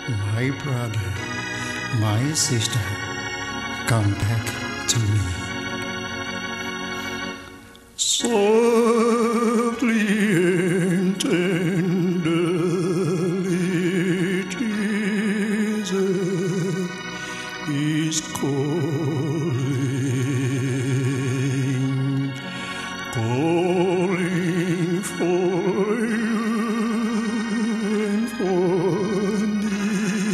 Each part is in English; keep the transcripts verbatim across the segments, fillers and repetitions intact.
my brother, my sister, come back to me. Softly and tenderly, Jesus is calling, calling for you and for me.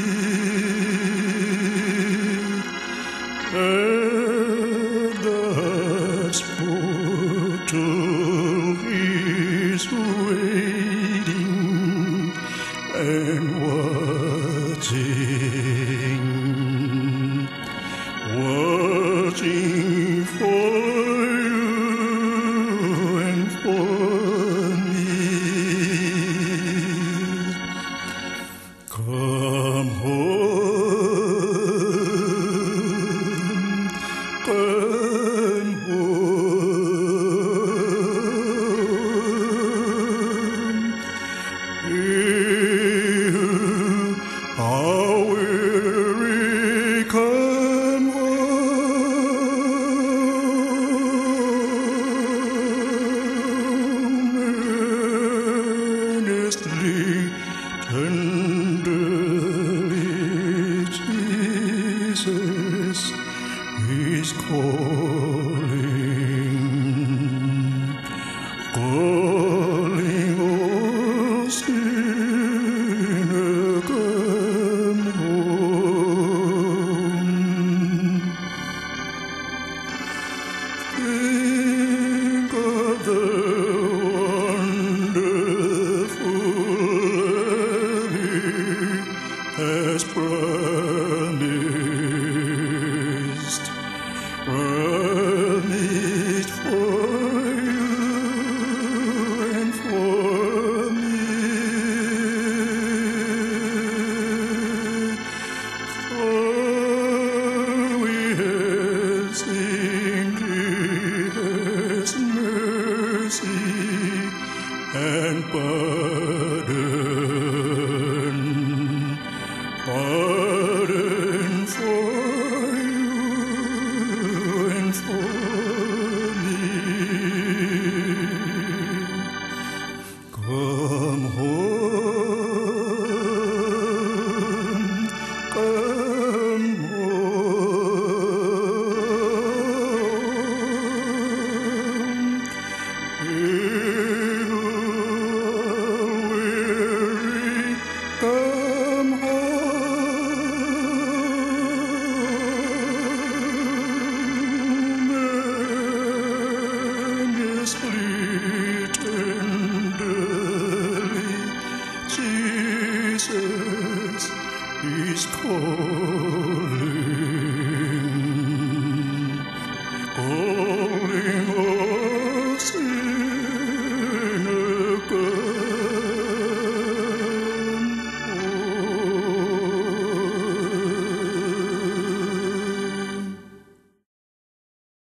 At the portal is waiting and watching, watching for you and for me. Come home, come home. You are weary, come home. Earnestly, tenderly, Jesus is calling.